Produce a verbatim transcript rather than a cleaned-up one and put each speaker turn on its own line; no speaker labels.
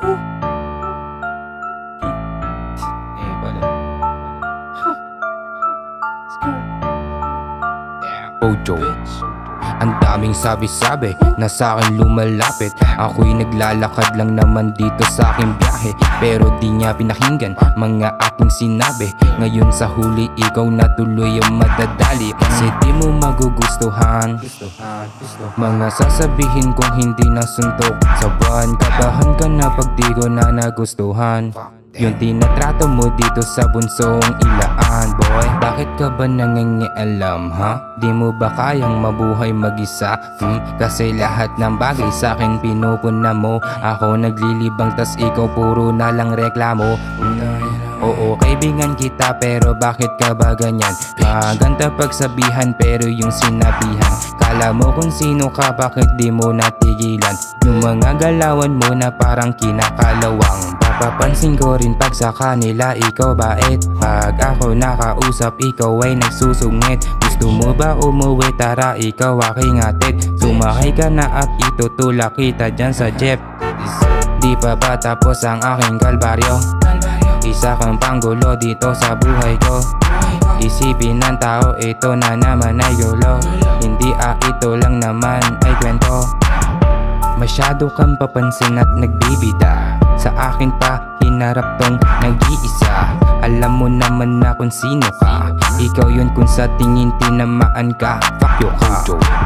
Eh pala. Bojo. Ang daming sabi-sabi na sa'kin lumalapit. Ako'y naglalakad lang naman dito sa aking biyahe, pero di niya pinakinggan mga aking sinabi. Ngayon sa huli ikaw na tuloy ang madadali, kasi di mo magugustuhan mga sasabihin kong hindi nasuntok sa buwan. Kabahan ka na pag di ko na nagustuhan yung tinatrato mo dito sa bunsong ilaan. Boy, bakit ka ba nangingialam, ha? Di mo ba kayang mabuhay mag-isa? Hmm? Kasi lahat ng bagay sa'kin pinupuna mo. Ako naglilibang tas ikaw puro na lang reklamo. hmm. Oo, kaibigan kita pero bakit ka ba ganyan? Maganda pagsabihan pero yung sinabihan, kala mo kung sino ka, bakit di mo natigilan yung mga galawan mo na parang kinakalawang. Papapansin ko rin pag sa kanila ikaw bait, pag ako nakausap ikaw ay nagsusungit. Gusto mo ba umuwi? Tara ikaw aking atid, sumakay ka na at itutulak kita dyan sa jeep. Di pa ba tapos ang aking kalbaryo? Isa kang panggulo dito sa buhay ko. Isipin ng tao ito na naman ay gulo, hindi ah ito lang naman ay kwento. Masyado kang papansin at nagbibida, sa akin pa hinarap tong nag-iisa. Alam mo naman na kung sino ka, ikaw yun kung sa tingin tinamaan ka. Fuck you ka.